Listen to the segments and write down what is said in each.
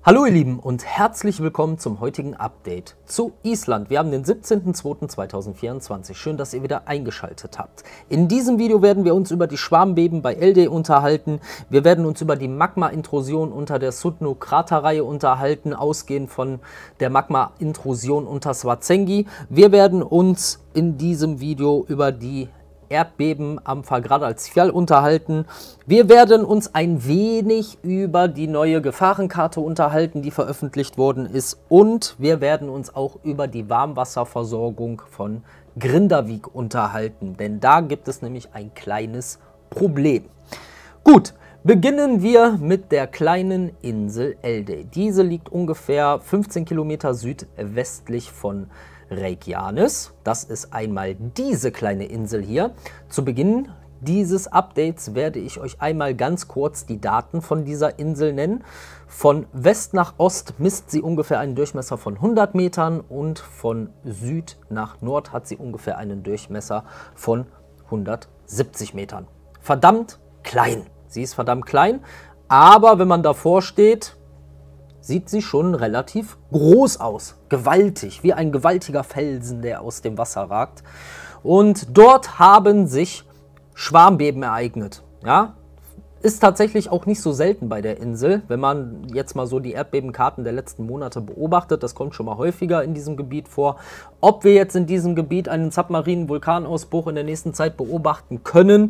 Hallo ihr Lieben und herzlich willkommen zum heutigen Update zu Island. Wir haben den 17.02.2024. Schön, dass ihr wieder eingeschaltet habt. In diesem Video werden wir uns über die Schwarmbeben bei Eldey unterhalten. Wir werden uns über die Magma-Intrusion unter der Sutnu-Kraterreihe unterhalten, ausgehend von der Magma-Intrusion unter Svartsengi. Wir werden uns in diesem Video über die Erdbeben am Fagradalsfjall unterhalten. Wir werden uns ein wenig über die neue Gefahrenkarte unterhalten, die veröffentlicht worden ist. Und wir werden uns auch über die Warmwasserversorgung von Grindavik unterhalten, denn da gibt es nämlich ein kleines Problem. Gut, beginnen wir mit der kleinen Insel Eldey. Diese liegt ungefähr 15 Kilometer südwestlich von Reykjanes. Das ist einmal diese kleine Insel hier. Zu Beginn dieses Updates werde ich euch einmal ganz kurz die Daten von dieser Insel nennen. Von West nach Ost misst sie ungefähr einen Durchmesser von 100 Metern und von Süd nach Nord hat sie ungefähr einen Durchmesser von 170 Metern. Verdammt klein. Sie ist verdammt klein, aber wenn man davor steht, sieht sie schon relativ groß aus. Gewaltig, wie ein gewaltiger Felsen, der aus dem Wasser ragt. Und dort haben sich Schwarmbeben ereignet. Ja? Ist tatsächlich auch nicht so selten bei der Insel, wenn man jetzt mal so die Erdbebenkarten der letzten Monate beobachtet. Das kommt schon mal häufiger in diesem Gebiet vor. Ob wir jetzt in diesem Gebiet einen submarinen Vulkanausbruch in der nächsten Zeit beobachten können,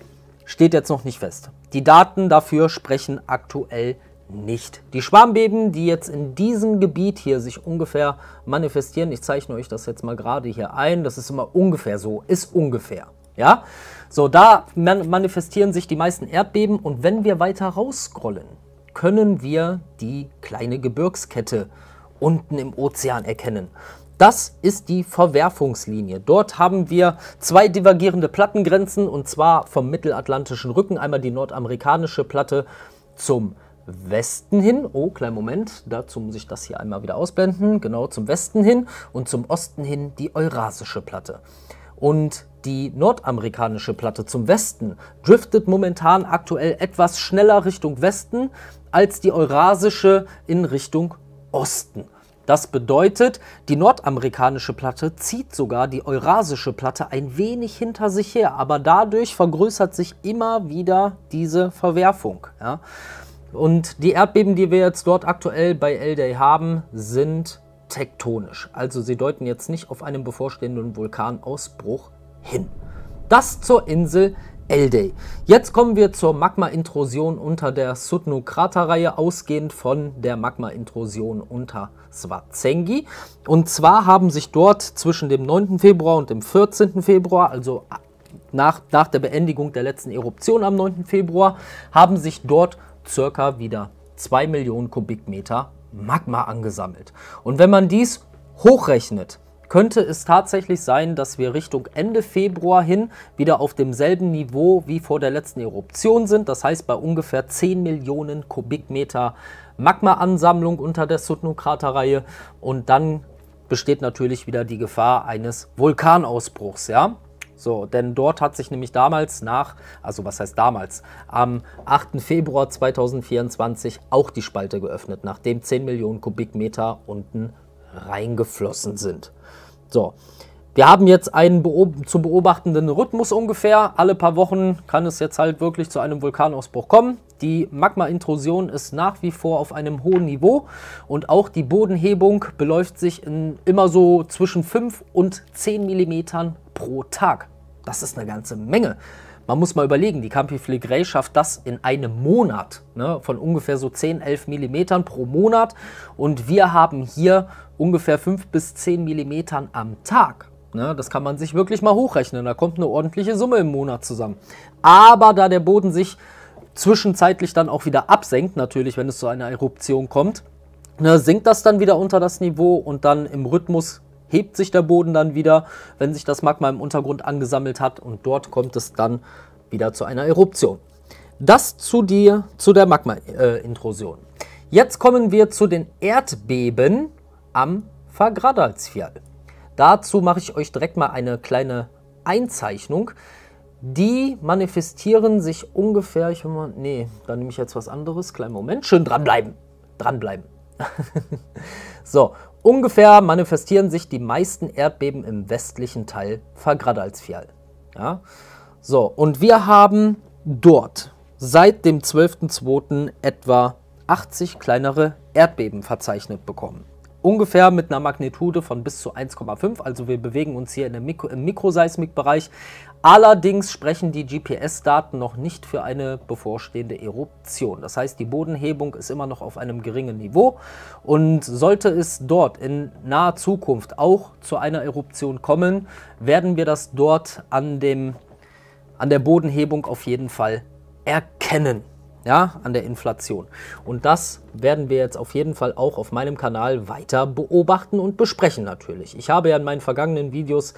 steht jetzt noch nicht fest. Die Daten dafür sprechen aktuell nicht. Die Schwarmbeben, die jetzt in diesem Gebiet hier sich ungefähr manifestieren, ich zeichne euch das jetzt mal gerade hier ein, das ist immer ungefähr so, ist ungefähr, ja. So, da manifestieren sich die meisten Erdbeben und wenn wir weiter rausscrollen, können wir die kleine Gebirgskette unten im Ozean erkennen. Das ist die Verwerfungslinie. Dort haben wir zwei divergierende Plattengrenzen und zwar vom mittelatlantischen Rücken, einmal die nordamerikanische Platte zum Westen hin, oh, kleinen Moment, dazu muss ich das hier einmal wieder ausblenden, genau, zum Westen hin und zum Osten hin die Eurasische Platte. Und die nordamerikanische Platte zum Westen driftet momentan aktuell etwas schneller Richtung Westen als die Eurasische in Richtung Osten. Das bedeutet, die nordamerikanische Platte zieht sogar die Eurasische Platte ein wenig hinter sich her, aber dadurch vergrößert sich immer wieder diese Verwerfung, ja. Und die Erdbeben, die wir jetzt dort aktuell bei Eldey haben, sind tektonisch. Also sie deuten jetzt nicht auf einen bevorstehenden Vulkanausbruch hin. Das zur Insel Eldey. Jetzt kommen wir zur Magma-Intrusion unter der Sutnu-Kraterreihe, ausgehend von der Magma-Intrusion unter Svartsengi. Und zwar haben sich dort zwischen dem 9. Februar und dem 14. Februar, also nach der Beendigung der letzten Eruption am 9. Februar, haben sich dort circa wieder 2 Millionen Kubikmeter Magma angesammelt. Und wenn man dies hochrechnet, könnte es tatsächlich sein, dass wir Richtung Ende Februar hin wieder auf demselben Niveau wie vor der letzten Eruption sind. Das heißt bei ungefähr 10 Millionen Kubikmeter Magma-Ansammlung unter der Sutnu-Kraterreihe. Und dann besteht natürlich wieder die Gefahr eines Vulkanausbruchs, ja. So, denn dort hat sich nämlich damals am 8. Februar 2024 auch die Spalte geöffnet, nachdem 10 Millionen Kubikmeter unten reingeflossen sind. So, wir haben jetzt einen zu beobachtenden Rhythmus ungefähr. Alle paar Wochen kann es jetzt halt wirklich zu einem Vulkanausbruch kommen. Die Magma-Intrusion ist nach wie vor auf einem hohen Niveau und auch die Bodenhebung beläuft sich in immer so zwischen 5 und 10 Millimetern pro Tag. Das ist eine ganze Menge. Man muss mal überlegen, die Campi Flegrei schafft das in einem Monat, ne, von ungefähr so 10, 11 Millimetern pro Monat. Und wir haben hier ungefähr 5 bis 10 Millimetern am Tag. Ne, das kann man sich wirklich mal hochrechnen. Da kommt eine ordentliche Summe im Monat zusammen. Aber da der Boden sich zwischenzeitlich dann auch wieder absenkt, natürlich, wenn es zu einer Eruption kommt, ne, sinkt das dann wieder unter das Niveau und dann im Rhythmus hebt sich der Boden dann wieder, wenn sich das Magma im Untergrund angesammelt hat und dort kommt es dann wieder zu einer Eruption. Das zu der Magma-Intrusion. Jetzt kommen wir zu den Erdbeben am Fagradalsfjall. Dazu mache ich euch direkt mal eine kleine Einzeichnung. Die manifestieren sich ungefähr, da nehme ich jetzt was anderes, kleinen Moment, schön dranbleiben, dranbleiben. So, ungefähr manifestieren sich die meisten Erdbeben im westlichen Teil Fagradalsfjall. Ja? So, und wir haben dort seit dem 12.02. etwa 80 kleinere Erdbeben verzeichnet bekommen. Ungefähr mit einer Magnitude von bis zu 1,5, also wir bewegen uns hier im Mikroseismikbereich. Allerdings sprechen die GPS-Daten noch nicht für eine bevorstehende Eruption. Das heißt, die Bodenhebung ist immer noch auf einem geringen Niveau und sollte es dort in naher Zukunft auch zu einer Eruption kommen, werden wir das dort an der Bodenhebung auf jeden Fall erkennen. Ja, an der Inflation. Und das werden wir jetzt auf jeden Fall auch auf meinem Kanal weiter beobachten und besprechen natürlich. Ich habe ja in meinen vergangenen Videos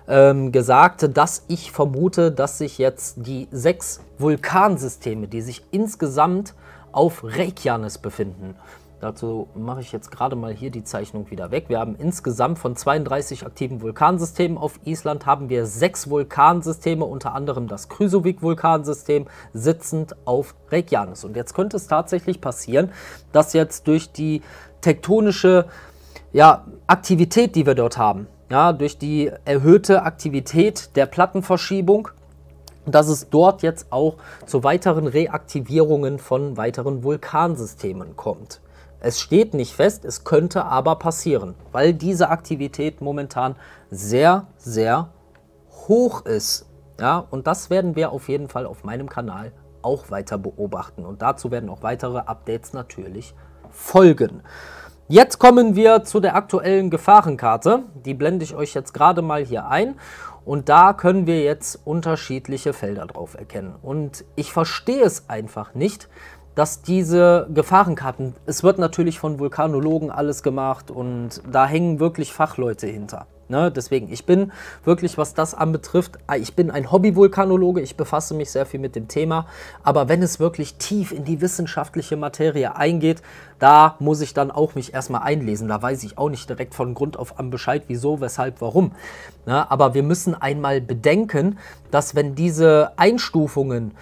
gesagt, dass ich vermute, dass sich jetzt die 6 Vulkansysteme, die sich insgesamt auf Reykjanes befinden. Dazu mache ich jetzt gerade mal hier die Zeichnung wieder weg. Wir haben insgesamt von 32 aktiven Vulkansystemen auf Island haben wir 6 Vulkansysteme, unter anderem das Krýsuvík-Vulkansystem, sitzend auf Reykjanes. Und jetzt könnte es tatsächlich passieren, dass jetzt durch die tektonische Aktivität, die wir dort haben, durch die erhöhte Aktivität der Plattenverschiebung, dass es dort jetzt auch zu weiteren Reaktivierungen von weiteren Vulkansystemen kommt. Es steht nicht fest, es könnte aber passieren, weil diese Aktivität momentan sehr, sehr hoch ist. Ja, und das werden wir auf jeden Fall auf meinem Kanal auch weiter beobachten. Und dazu werden auch weitere Updates natürlich folgen. Jetzt kommen wir zu der aktuellen Gefahrenkarte. Die blende ich euch jetzt gerade mal hier ein. Und da können wir jetzt unterschiedliche Felder drauf erkennen. Und ich verstehe es einfach nicht, dass diese Gefahrenkarten, es wird natürlich von Vulkanologen alles gemacht und da hängen wirklich Fachleute hinter. Ne? Deswegen, ich bin wirklich, was das anbetrifft, ich bin ein Hobby-Vulkanologe, ich befasse mich sehr viel mit dem Thema, aber wenn es wirklich tief in die wissenschaftliche Materie eingeht, da muss ich dann auch mich erstmal einlesen. Da weiß ich auch nicht direkt von Grund auf an Bescheid, wieso, weshalb, warum. Ne? Aber wir müssen einmal bedenken, dass wenn diese Einstufungen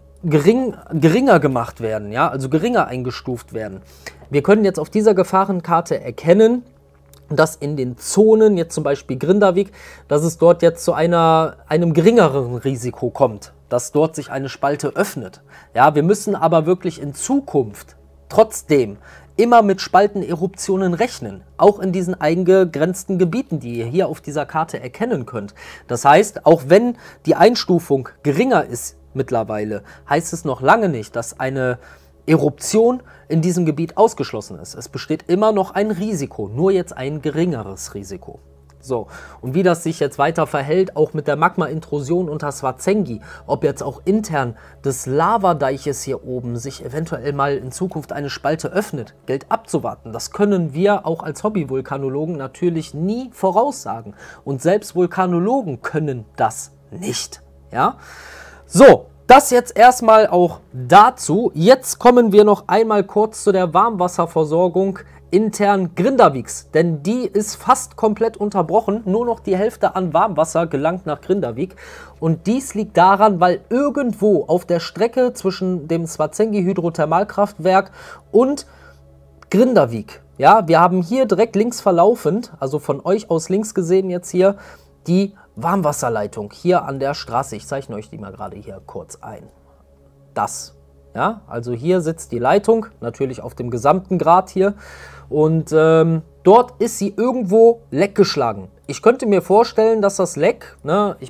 geringer gemacht werden, ja, also geringer eingestuft werden. Wir können jetzt auf dieser Gefahrenkarte erkennen, dass in den Zonen, jetzt zum Beispiel Grindavik, dass es dort jetzt zu einem geringeren Risiko kommt, dass dort sich eine Spalte öffnet. Ja, wir müssen aber wirklich in Zukunft trotzdem immer mit Spalteneruptionen rechnen, auch in diesen eingegrenzten Gebieten, die ihr hier auf dieser Karte erkennen könnt. Das heißt, auch wenn die Einstufung geringer ist mittlerweile, heißt es noch lange nicht, dass eine Eruption in diesem Gebiet ausgeschlossen ist. Es besteht immer noch ein Risiko, nur jetzt ein geringeres Risiko. So, und wie das sich jetzt weiter verhält, auch mit der Magma-Intrusion unter Svartsengi, ob jetzt auch intern des Lavadeiches hier oben sich eventuell mal in Zukunft eine Spalte öffnet, gilt abzuwarten. Das können wir auch als Hobby-Vulkanologen natürlich nie voraussagen. Und selbst Vulkanologen können das nicht. Ja? So, das jetzt erstmal auch dazu. Jetzt kommen wir noch einmal kurz zu der Warmwasserversorgung intern Grindaviks, denn die ist fast komplett unterbrochen. Nur noch die Hälfte an Warmwasser gelangt nach Grindavik. Und dies liegt daran, weil irgendwo auf der Strecke zwischen dem Svartsengi Hydrothermalkraftwerk und Grindavik, ja, wir haben hier direkt links verlaufend, also von euch aus links gesehen jetzt hier, die Warmwasserleitung hier an der Straße. Ich zeichne euch die mal gerade hier kurz ein. Das, ja, also hier sitzt die Leitung, natürlich auf dem gesamten Grat hier. Und dort ist sie irgendwo leckgeschlagen. Ich könnte mir vorstellen, dass das Leck, ne, ich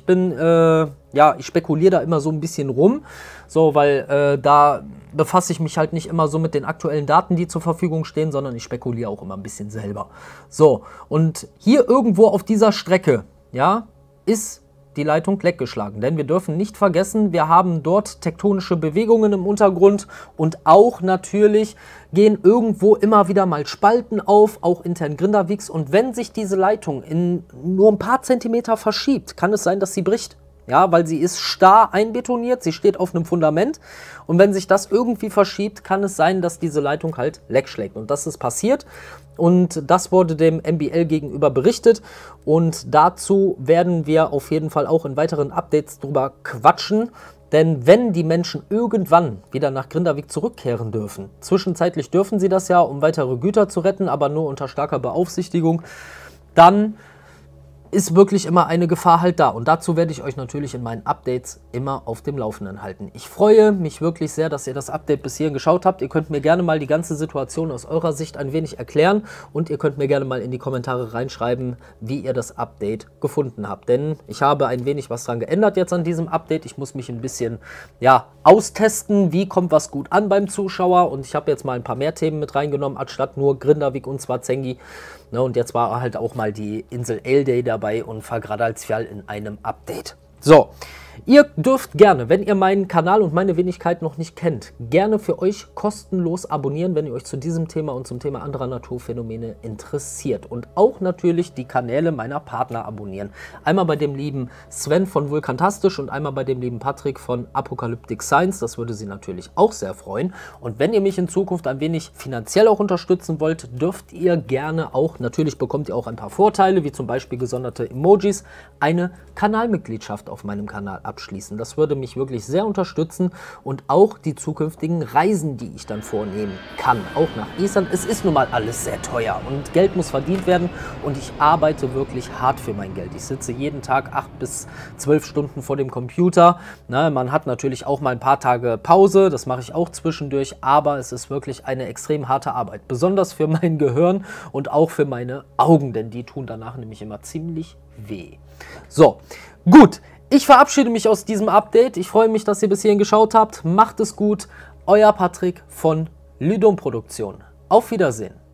spekuliere da immer so ein bisschen rum, so, weil da befasse ich mich halt nicht immer so mit den aktuellen Daten, die zur Verfügung stehen, sondern ich spekuliere auch immer ein bisschen selber. So, und hier irgendwo auf dieser Strecke, ja, ist die Leitung leckgeschlagen. Denn wir dürfen nicht vergessen, wir haben dort tektonische Bewegungen im Untergrund und auch natürlich gehen irgendwo immer wieder mal Spalten auf, auch intern Grindaviks. Und wenn sich diese Leitung in nur ein paar Zentimeter verschiebt, kann es sein, dass sie bricht. Ja, weil sie ist starr einbetoniert, sie steht auf einem Fundament und wenn sich das irgendwie verschiebt, kann es sein, dass diese Leitung halt leck schlägt. Und das ist passiert und das wurde dem MBL gegenüber berichtet und dazu werden wir auf jeden Fall auch in weiteren Updates drüber quatschen, Denn wenn die Menschen irgendwann wieder nach Grindavik zurückkehren dürfen, zwischenzeitlich dürfen sie das ja, um weitere Güter zu retten, aber nur unter starker Beaufsichtigung, dann ist wirklich immer eine Gefahr halt da. Und dazu werde ich euch natürlich in meinen Updates immer auf dem Laufenden halten. Ich freue mich wirklich sehr, dass ihr das Update bis hierhin geschaut habt. Ihr könnt mir gerne mal die ganze Situation aus eurer Sicht ein wenig erklären und ihr könnt mir gerne mal in die Kommentare reinschreiben, wie ihr das Update gefunden habt. Denn ich habe ein wenig was dran geändert jetzt an diesem Update. Ich muss mich ein bisschen, ja, austesten, wie kommt was gut an beim Zuschauer. Und ich habe jetzt mal ein paar mehr Themen mit reingenommen, anstatt nur Grindavik und Svartsengi. Ne, und jetzt war halt auch mal die Insel Elday dabei und Fagradalsfjall in einem Update. So, ihr dürft gerne, wenn ihr meinen Kanal und meine Wenigkeit noch nicht kennt, gerne für euch kostenlos abonnieren, wenn ihr euch zu diesem Thema und zum Thema anderer Naturphänomene interessiert. Und auch natürlich die Kanäle meiner Partner abonnieren. Einmal bei dem lieben Sven von Vulkantastisch und einmal bei dem lieben Patrick von Apocalyptic Science. Das würde sie natürlich auch sehr freuen. Und wenn ihr mich in Zukunft ein wenig finanziell auch unterstützen wollt, dürft ihr gerne auch, natürlich bekommt ihr auch ein paar Vorteile, wie zum Beispiel gesonderte Emojis, eine Kanalmitgliedschaft auf meinem Kanal abschließen. Das würde mich wirklich sehr unterstützen und auch die zukünftigen Reisen, die ich dann vornehmen kann, auch nach Island. Es ist nun mal alles sehr teuer und Geld muss verdient werden und ich arbeite wirklich hart für mein Geld. Ich sitze jeden Tag 8 bis 12 Stunden vor dem Computer. Na, man hat natürlich auch mal ein paar Tage Pause, das mache ich auch zwischendurch, aber es ist wirklich eine extrem harte Arbeit, besonders für mein Gehirn und auch für meine Augen, denn die tun danach nämlich immer ziemlich weh. So, gut. Ich verabschiede mich aus diesem Update. Ich freue mich, dass ihr bis hierhin geschaut habt. Macht es gut. Euer Patrick von Lydom Produktion. Auf Wiedersehen.